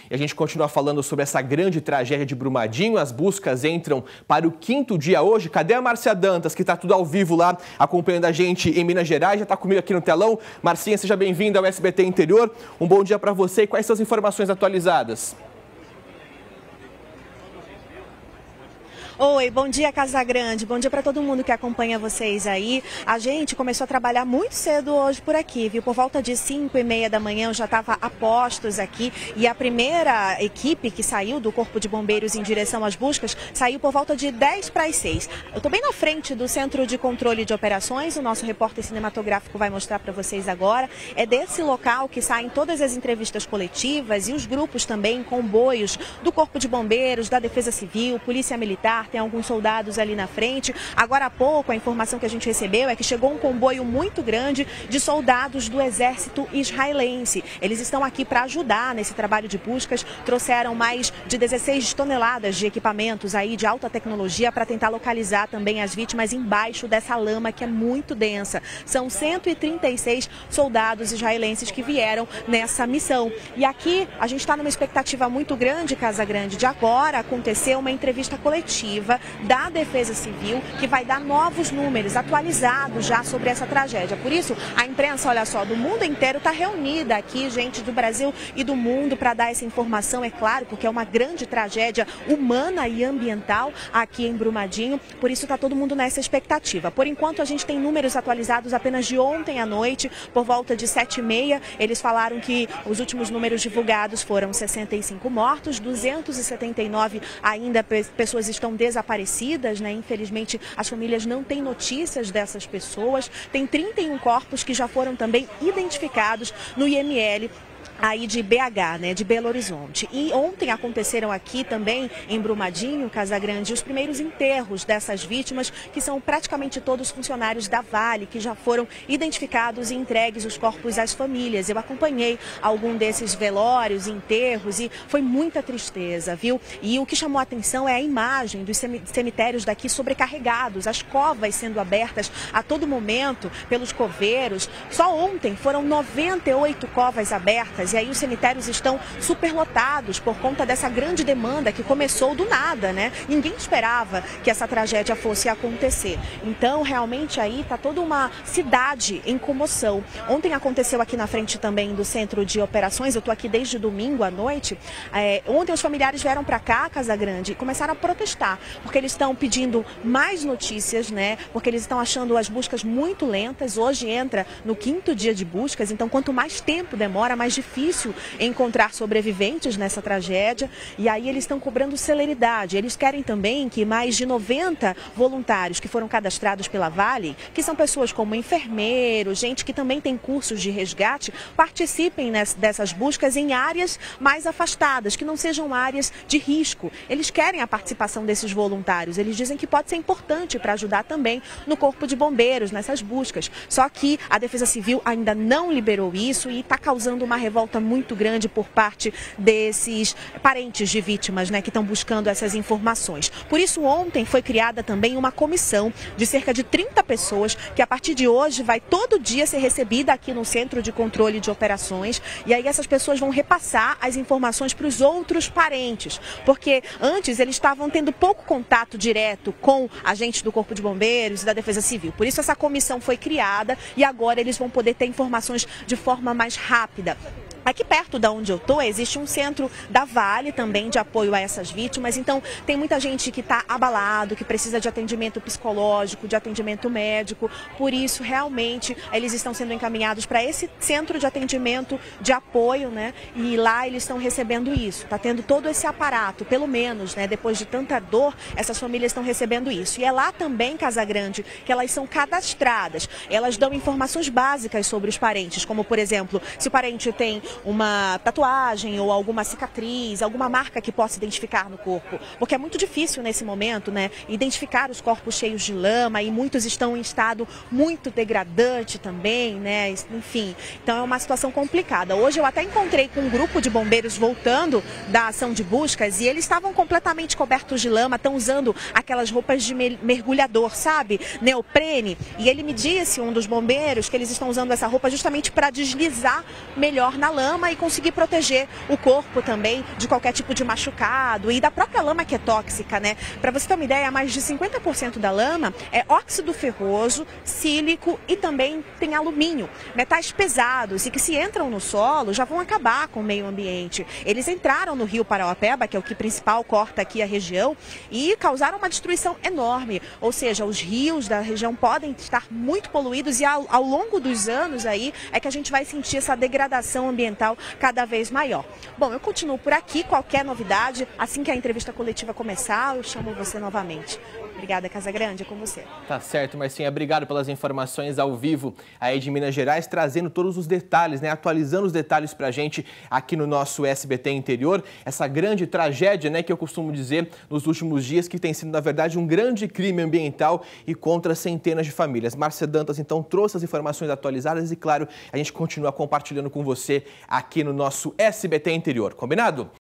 E a gente continua falando sobre essa grande tragédia de Brumadinho. As buscas entram para o 5º dia hoje. Cadê a Márcia Dantas, que está tudo ao vivo lá, acompanhando a gente em Minas Gerais? Já está comigo aqui no telão. Marcinha, seja bem-vinda ao SBT Interior. Um bom dia para você. E quais são as informações atualizadas? Oi, bom dia Casagrande, bom dia para todo mundo que acompanha vocês aí. A gente começou a trabalhar muito cedo hoje por aqui, viu? Por volta de 5h30 da manhã eu já estava a postos aqui e a primeira equipe que saiu do Corpo de Bombeiros em direção às buscas saiu por volta de 10 para as 6. Eu estou bem na frente do Centro de Controle de Operações, o nosso repórter cinematográfico vai mostrar para vocês agora. É desse local que saem todas as entrevistas coletivas e os grupos também, comboios do Corpo de Bombeiros, da Defesa Civil, Polícia Militar. Tem alguns soldados ali na frente. Agora há pouco, a informação que a gente recebeu é que chegou um comboio muito grande de soldados do exército israelense. Eles estão aqui para ajudar nesse trabalho de buscas. Trouxeram mais de 16 toneladas de equipamentos aí de alta tecnologia para tentar localizar também as vítimas embaixo dessa lama que é muito densa. São 136 soldados israelenses que vieram nessa missão. E aqui a gente está numa expectativa muito grande, Casagrande, de agora acontecer uma entrevista coletiva da Defesa Civil, que vai dar novos números atualizados já sobre essa tragédia. Por isso, a imprensa, olha só, do mundo inteiro está reunida aqui, gente do Brasil e do mundo, para dar essa informação, é claro, porque é uma grande tragédia humana e ambiental aqui em Brumadinho. Por isso está todo mundo nessa expectativa. Por enquanto, a gente tem números atualizados apenas de ontem à noite, por volta de 7h30. Eles falaram que os últimos números divulgados foram 65 mortos, 279 ainda pessoas estão desaparecidas, né? Infelizmente, as famílias não têm notícias dessas pessoas. Tem 31 corpos que já foram também identificados no IML aí de BH, né, de Belo Horizonte. E ontem aconteceram aqui também, em Brumadinho, Casagrande, os primeiros enterros dessas vítimas, que são praticamente todos funcionários da Vale, que já foram identificados e entregues os corpos às famílias. Eu acompanhei algum desses velórios, enterros, e foi muita tristeza, viu? E o que chamou a atenção é a imagem dos cemitérios daqui sobrecarregados, as covas sendo abertas a todo momento pelos coveiros. Só ontem foram 98 covas abertas. E aí os cemitérios estão superlotados por conta dessa grande demanda que começou do nada, né? Ninguém esperava que essa tragédia fosse acontecer. Então, realmente aí está toda uma cidade em comoção. Ontem aconteceu aqui na frente também do Centro de Operações, eu estou aqui desde domingo à noite. Ontem os familiares vieram para cá, Casagrande, e começaram a protestar, porque eles estão pedindo mais notícias, né? Porque eles estão achando as buscas muito lentas. Hoje entra no 5º dia de buscas, então quanto mais tempo demora, mais difícil encontrar sobreviventes nessa tragédia, e aí eles estão cobrando celeridade. Eles querem também que mais de 90 voluntários que foram cadastrados pela Vale, que são pessoas como enfermeiros, gente que também tem cursos de resgate, participem dessas buscas em áreas mais afastadas, que não sejam áreas de risco. Eles querem a participação desses voluntários. Eles dizem que pode ser importante para ajudar também no Corpo de Bombeiros, nessas buscas. Só que a Defesa Civil ainda não liberou isso e está causando uma revolta muito grande por parte desses parentes de vítimas, né, que estão buscando essas informações. Por isso, ontem foi criada também uma comissão de cerca de 30 pessoas que a partir de hoje vai todo dia ser recebida aqui no Centro de Controle de Operações, e aí essas pessoas vão repassar as informações para os outros parentes, porque antes eles estavam tendo pouco contato direto com agentes do Corpo de Bombeiros e da Defesa Civil. Por isso essa comissão foi criada e agora eles vão poder ter informações de forma mais rápida. Aqui perto de onde eu estou, existe um centro da Vale também de apoio a essas vítimas, então tem muita gente que está abalado, que precisa de atendimento psicológico, de atendimento médico. Por isso, realmente, eles estão sendo encaminhados para esse centro de atendimento de apoio, né? E lá eles estão recebendo isso, está tendo todo esse aparato, pelo menos, né? Depois de tanta dor, essas famílias estão recebendo isso. E é lá também, Casagrande, que elas são cadastradas. Elas dão informações básicas sobre os parentes, como, por exemplo, se o parente tem uma tatuagem ou alguma cicatriz, alguma marca que possa identificar no corpo. Porque é muito difícil nesse momento, né, identificar os corpos cheios de lama, e muitos estão em estado muito degradante também, né, enfim. Então é uma situação complicada. Hoje eu até encontrei com um grupo de bombeiros voltando da ação de buscas e eles estavam completamente cobertos de lama, estão usando aquelas roupas de mergulhador, sabe? Neoprene. E ele me disse, um dos bombeiros, que eles estão usando essa roupa justamente para deslizar melhor na lama. lama e conseguir proteger o corpo também de qualquer tipo de machucado e da própria lama que é tóxica, né? Para você ter uma ideia, mais de 50% da lama é óxido ferroso, sílico e também tem alumínio, metais pesados e que se entram no solo já vão acabar com o meio ambiente. Eles entraram no rio Parauapebas, que é o que principal corta aqui a região, e causaram uma destruição enorme, ou seja, os rios da região podem estar muito poluídos e ao longo dos anos aí é que a gente vai sentir essa degradação ambiental cada vez maior. Bom, eu continuo por aqui, qualquer novidade, assim que a entrevista coletiva começar, eu chamo você novamente. Obrigada, Casagrande, é com você. Tá certo, Marcinha, obrigado pelas informações ao vivo aí de Minas Gerais, trazendo todos os detalhes, né, atualizando os detalhes pra gente aqui no nosso SBT Interior, essa grande tragédia, né, que eu costumo dizer nos últimos dias, que tem sido, na verdade, um grande crime ambiental e contra centenas de famílias. Márcia Dantas, então, trouxe as informações atualizadas e, claro, a gente continua compartilhando com você aqui no nosso SBT Interior, combinado?